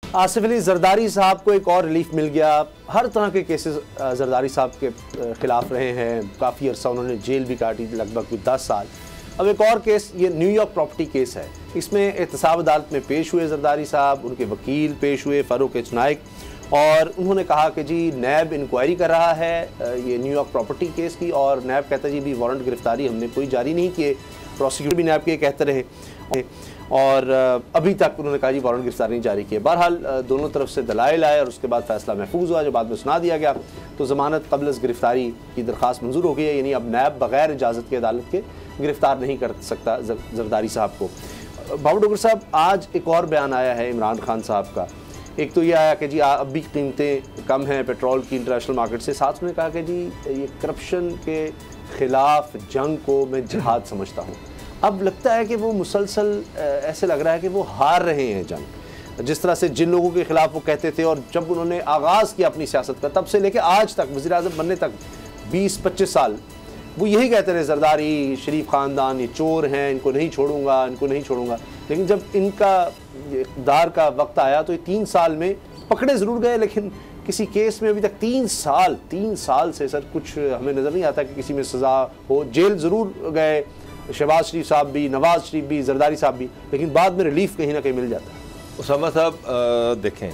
आसिफ अली जरदारी साहब को एक और रिलीफ मिल गया। हर तरह के केसेस जरदारी साहब के ख़िलाफ़ रहे हैं, काफ़ी अर्सा उन्होंने जेल भी काटी, लगभग 10 साल। अब एक और केस, ये न्यूयॉर्क प्रॉपर्टी केस है, इसमें एहतसाब अदालत में पेश हुए जरदारी साहब, उनके वकील पेश हुए फ़ारूक एच नाइक, और उन्होंने कहा कि जी नैब इंक्वायरी कर रहा है ये न्यूयॉर्क प्रॉपर्टी केस की, और नैब कहता है जी भी वारंट गिरफ्तारी हमने कोई जारी नहीं किए, प्रोसिक्यूटर भी नैब के कहते रहे, और अभी तक उन्होंने कहा जी वारंट गिरफ्तारी नहीं जारी किए। बहरहाल दोनों तरफ से दलाइल आए और उसके बाद फैसला महफूज हुआ, जो बाद में सुना दिया गया, तो ज़मानत क़ब्ल गिरफ्तारी की दरख्वास्त मंजूर हो गई है, यानी अब नैब बग़ैर इजाज़त के अदालत के गिरफ्तार नहीं कर सकता जरदारी साहब को। बाबू डोगर साहब, आज एक और बयान आया है इमरान खान साहब का। एक तो ये आया कि जी अब भी कीमतें कम हैं पेट्रोल की इंटरनेशनल मार्केट से, साथ में कहा कि जी ये करप्शन के ख़िलाफ़ जंग को मैं जिहाद समझता हूँ। अब लगता है कि वो मुसलसल ऐसे लग रहा है कि वो हार रहे हैं जंग, जिस तरह से जिन लोगों के ख़िलाफ़ वो कहते थे, और जब उन्होंने आगाज़ किया अपनी सियासत का, तब से लेकर आज तक वज़ीर आज़म बनने तक 20-25 साल वो यही कहते रहे, जरदारी शरीफ ख़ानदान ये चोर हैं, इनको नहीं छोड़ूंगा, इनको नहीं छोड़ूंगा। लेकिन जब इनका इक़्तिदार का वक्त आया तो ये 3 साल में पकड़े ज़रूर गए, लेकिन किसी केस में अभी तक 3 साल से सर कुछ हमें नज़र नहीं आता कि किसी में सज़ा हो। जेल ज़रूर गए शहबाज शरीफ साहब भी, नवाज़ शरीफ भी, जरदारी साहब भी, लेकिन बाद में रिलीफ कहीं ना कहीं मिल जाता है। उसामा साहब देखें,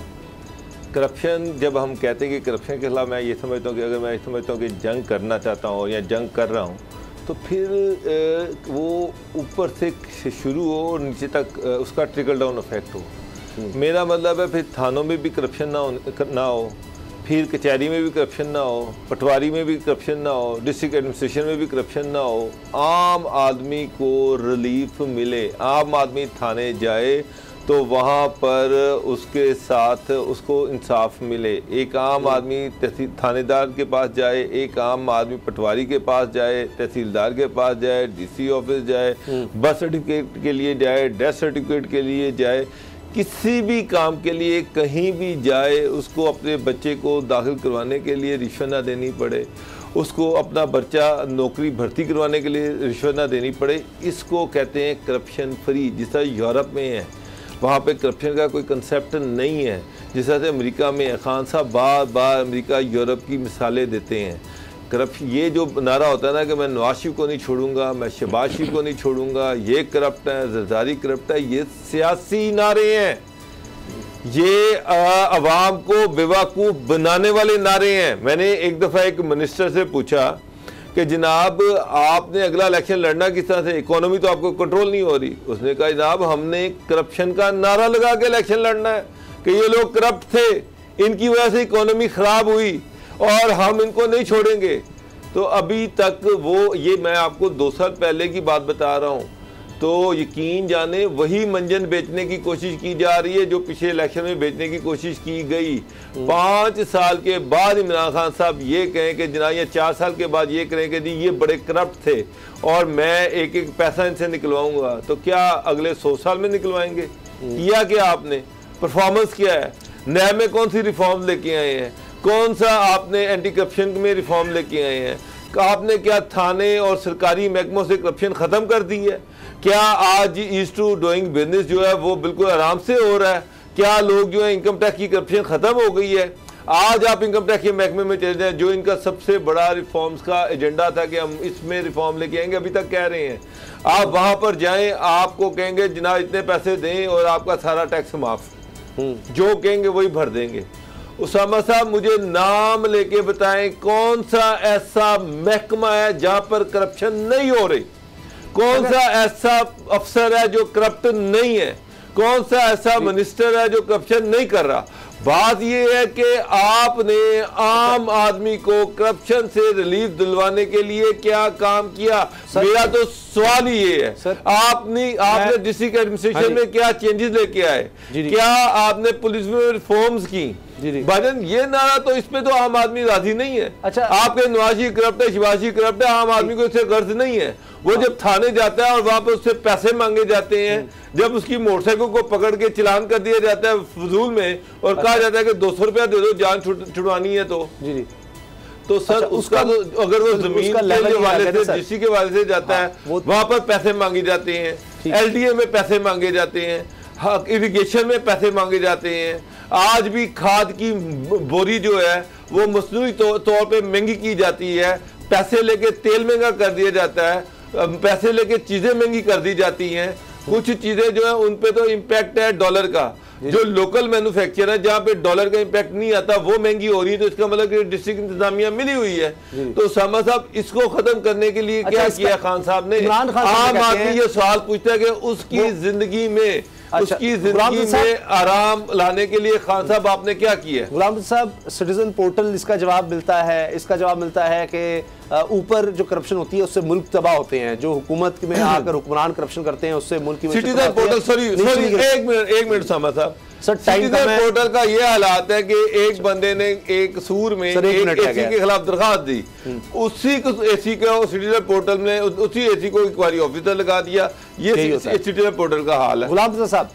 करप्शन जब हम कहते हैं कि करप्शन के खिलाफ, मैं ये समझता हूँ कि अगर मैं समझता हूँ कि जंग करना चाहता हूँ या जंग कर रहा हूँ, तो फिर वो ऊपर से शुरू हो और नीचे तक उसका ट्रिकल डाउन इफेक्ट हो। मेरा मतलब है फिर थानों में भी करप्शन ना हो, फिर कचहरी में भी करप्शन ना हो, पटवारी में भी करप्शन ना हो, डिस्ट्रिक्ट एडमिनिस्ट्रेशन में भी करप्शन ना हो, आम आदमी को रिलीफ मिले, आम आदमी थाने जाए तो वहाँ पर उसके साथ उसको इंसाफ मिले। एक आम आदमी थानेदार के पास जाए, एक आम आदमी पटवारी के पास जाए, तहसीलदार के पास जाए, डीसी ऑफिस जाए, बर्थ सर्टिफिकेट के लिए जाए, डेथ सर्टिफिकेट के लिए जाए, किसी भी काम के लिए कहीं भी जाए, उसको अपने बच्चे को दाखिल करवाने के लिए रिश्वत ना देनी पड़े, उसको अपना बच्चा नौकरी भर्ती करवाने के लिए रिश्वत ना देनी पड़े। इसको कहते हैं करप्शन फ्री। जिस तरह यूरोप में है, वहाँ पे करप्शन का कोई कंसेप्ट नहीं है। जिस तरह से अमेरिका में है, खान साहब बार बार अमेरिका यूरोप की मिसालें देते हैं। करप्शन, ये जो नारा होता है ना कि मैं नवाज शरीफ को नहीं छोड़ूंगा, मैं शहबाज शरीफ को नहीं छोड़ूंगा, ये करप्ट है, जरदारी करप्ट है, ये सियासी नारे हैं, ये अवाम को बेवकूफ़ बनाने वाले नारे हैं। मैंने एक दफ़ा एक मिनिस्टर से पूछा कि जनाब आपने अगला इलेक्शन लड़ना किस तरह से, इकोनॉमी तो आपको कंट्रोल नहीं हो रही। उसने कहा जनाब हमने करप्शन का नारा लगा के इलेक्शन लड़ना है कि ये लोग करप्ट थे, इनकी वजह से इकोनॉमी ख़राब हुई और हम इनको नहीं छोड़ेंगे। तो अभी तक वो, ये मैं आपको 2 साल पहले की बात बता रहा हूँ, तो यकीन जाने वही मंजन बेचने की कोशिश की जा रही है जो पिछले इलेक्शन में बेचने की कोशिश की गई। 5 साल के बाद इमरान खान साहब ये कहें कि जनाब, या 4 साल के बाद ये करें कि जी ये बड़े करप्ट थे और मैं एक एक पैसा इनसे निकलवाऊंगा, तो क्या अगले 100 साल में निकलवाएंगे? किया क्या आपने? परफॉर्मेंस क्या है? नैब में कौन सी रिफॉर्म लेके आए हैं? कौन सा आपने एंटी करप्शन में रिफॉर्म लेके आए हैं? आपने क्या थाने और सरकारी महकमों से करप्शन ख़त्म कर दी है? क्या आज ईज टू डूइंग बिजनेस जो है वो बिल्कुल आराम से हो रहा है? क्या लोग जो है इनकम टैक्स की करप्शन ख़त्म हो गई है? आज आप इनकम टैक्स के महकमे में चले जाएं, जो इनका सबसे बड़ा रिफॉर्म्स का एजेंडा था कि हम इसमें रिफॉर्म लेके आएंगे, अभी तक कह रहे हैं। आप वहाँ पर जाएँ, आपको कहेंगे जनाब इतने पैसे दें और आपका सारा टैक्स माफ़, जो कहेंगे वही भर देंगे। उसामा साहब मुझे नाम लेके बताएं कौन सा ऐसा महकमा है जहां पर करप्शन नहीं हो रही? कौन सा ऐसा अफसर है जो करप्ट नहीं है? कौन सा ऐसा मिनिस्टर है जो करप्शन नहीं कर रहा? बात यह है कि आपने आम आदमी को करप्शन से रिलीफ दिलवाने के लिए क्या काम किया? मेरा तो सवाल ही ये है, आपने डिस्ट्रिक्ट एडमिनिस्ट्रेशन में क्या चेंजेस लेके आए? क्या आपने पुलिस में रिफॉर्म्स की? भाईजान ये नारा तो इस पे तो आम आदमी राजी नहीं है। अच्छा, आपके नवाजी करप्ट है, शिवाजी करप्ट है, आम आदमी को इससे गर्ज नहीं है। वो जब थाने जाता है और वहां पर उससे पैसे मांगे जाते हैं, जब उसकी मोटरसाइकिल को पकड़ के चलान कर दिया जाता है फजूल में और कहा जाता है कि 200 रुपया दे दो जान छुड़वानी है, तो सर उसका तो अगर वो जमीन के वाले से, जिसकी के वाले से जाता है, वहां पर पैसे मांगे जाते हैं, LDA में पैसे मांगे जाते हैं। हाँ, इरिगेशन में पैसे मांगे जाते हैं। आज भी खाद की बोरी जो है वो मसनूई तौर पे महंगी की जाती है, पैसे लेके तेल महंगा कर दिया जाता है, पैसे लेके चीजें महंगी कर दी जाती हैं। कुछ चीजें जो है उन पे तो इम्पैक्ट है डॉलर का, जो लोकल मैन्युफैक्चर है जहाँ पे डॉलर का इम्पैक्ट नहीं आता वो महंगी हो रही है। तो इसका मतलब कि डिस्ट्रिक्ट इंतजामिया मिली हुई है। तो सामा साहब इसको खत्म करने के लिए क्या किया खान साहब ने? आम आदमी ये सवाल पूछता है कि उसकी जिंदगी में उसकी जिंदगी में आराम लाने के लिए खान साहब आपने क्या किया? गुलाम साहब, सिटीजन पोर्टल इसका जवाब मिलता है, इसका जवाब मिलता है कि ऊपर जो करप्शन होती है उससे मुल्क तबाह होते हैं, जो हुकूमत में आकर हुकमरान करप्शन करते हैं उससे मुल्क की सिटीजन पोर्टल, सॉरी एक मिनट सामा साहब, सिटीजन पोर्टल का ये हालात है कि एक बंदे ने एक सूर में एक एसी के खिलाफ दरखास्त दी, उसी एसी को सिटीजन पोर्टल में उसी एसी को इंक्वायरी ऑफिसर लगा दिया। ये सिटीजन पोर्टल का हाल है। गुलाम साहब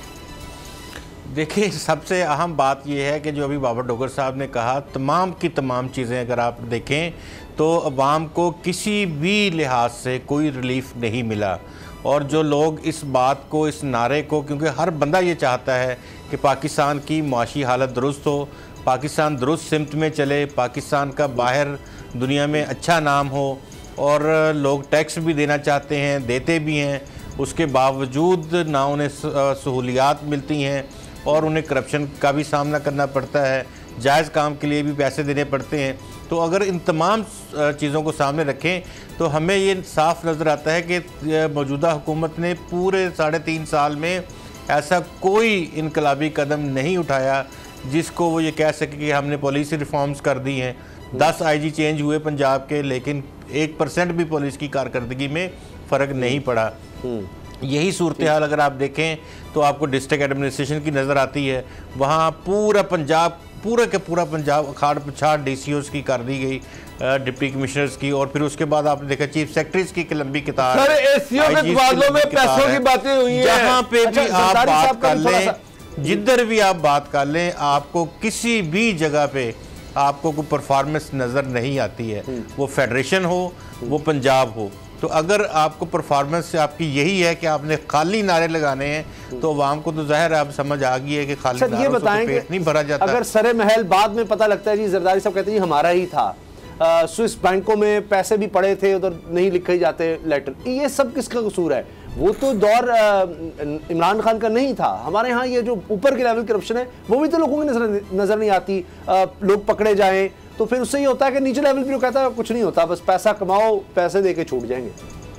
देखिए, सबसे अहम बात यह है कि जो अभी बाबर डोगर साहब ने कहा, तमाम की तमाम चीज़ें अगर आप देखें तो अवाम को किसी भी लिहाज से कोई रिलीफ नहीं मिला। और जो लोग इस बात को, इस नारे को, क्योंकि हर बंदा ये चाहता है कि पाकिस्तान की माशी हालत दुरुस्त हो, पाकिस्तान दुरुस्त सिमत में चले, पाकिस्तान का बाहर दुनिया में अच्छा नाम हो, और लोग टैक्स भी देना चाहते हैं, देते भी हैं, उसके बावजूद ना उन्हें सहूलियात मिलती हैं और उन्हें करप्शन का भी सामना करना पड़ता है, जायज़ काम के लिए भी पैसे देने पड़ते हैं। तो अगर इन तमाम चीज़ों को सामने रखें तो हमें ये साफ नज़र आता है कि मौजूदा हुकूमत ने पूरे 3.5 साल में ऐसा कोई इनकलाबी कदम नहीं उठाया जिसको वो ये कह सके कि हमने पॉलिसी रिफॉर्म्स कर दी हैं। 10 IG चेंज हुए पंजाब के, लेकिन 1% भी पुलिस की कारकर्दगी में फ़र्क नहीं पड़ा। यही सूरत हाल अगर आप देखें तो आपको डिस्ट्रिक्ट एडमिनिस्ट्रेशन की नज़र आती है। वहाँ पूरा पंजाब, पूरा के पूरा पंजाब अखाड़ पछाड़ DCOs की कर दी गई, डिप्टी कमिश्नर्स की, और फिर उसके बाद आपने देखा चीफ सेक्रेटरीज की लंबी किताब। सर, एसीओ के तबादलों में पैसों की बातें हुई हैं। जहाँ पे भी आप बात कर लें, जिधर भी आप बात कर लें, आपको किसी भी जगह पे आपको कोई परफॉर्मेंस नज़र नहीं आती है, वो फेडरेशन हो, वो पंजाब हो। तो अगर आपको परफॉर्मेंस से आपकी यही है कि आपने खाली नारे लगाने हैं तो आवाम को तो जाहिर है, आप समझ आ गई है कि खाली नारों से तो पेट नहीं भरा जाता। अगर सरे महल बाद में पता लगता है जी, जरदारी साहब कहते हैं हमारा ही था, स्विस बैंकों में पैसे भी पड़े थे, उधर नहीं लिखे जाते लेटर, ये सब किसका कसूर है? वो तो दौर इमरान खान का नहीं था। हमारे यहाँ ये जो ऊपर के लेवल करप्शन है वो भी तो लोगों की नजर नहीं आती। लोग पकड़े जाएं तो फिर उससे ये होता है कि नीचे लेवल भी कहता है कुछ नहीं होता, बस पैसा कमाओ, पैसे दे के छूट जाएंगे।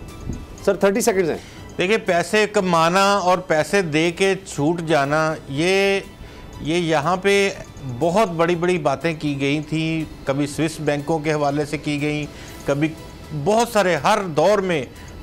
सर 30 सेकंड्स हैं। देखिए, पैसे कमाना और पैसे दे के छूट जाना, ये यहाँ पे बहुत बड़ी बड़ी बातें की गई थी। कभी स्विस बैंकों के हवाले से की गई, कभी बहुत सारे हर दौर में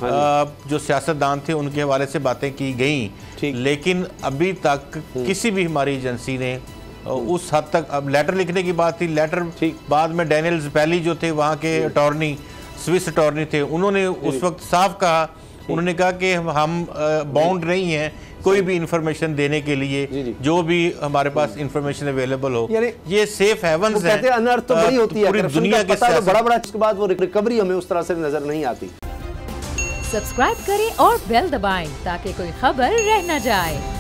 जो सियासतदान थे उनके हवाले से बातें की गई, लेकिन अभी तक किसी भी हमारी एजेंसी ने उस हद तक, अब लेटर लिखने की बात थी, लेटर बाद में डैनियल ज़पैली जो थे वहाँ के अटॉर्नी, स्विस अटॉर्नी थे, उन्होंने उस वक्त साफ कहा, उन्होंने कहा कि हम बाउंड नहीं हैं कोई भी इंफॉर्मेशन देने के लिए, जो भी हमारे पास इंफॉर्मेशन अवेलेबल हो। ये सेफ हेवंस है, अनर्थ तो बड़ी होती है, पूरी दुनिया के साथ बड़ा इसके बाद वो रिकवरी हमें उस तरह से नजर नहीं आती। सब्सक्राइब करें और बेल दबाएं ताकि कोई खबर रह न जाए।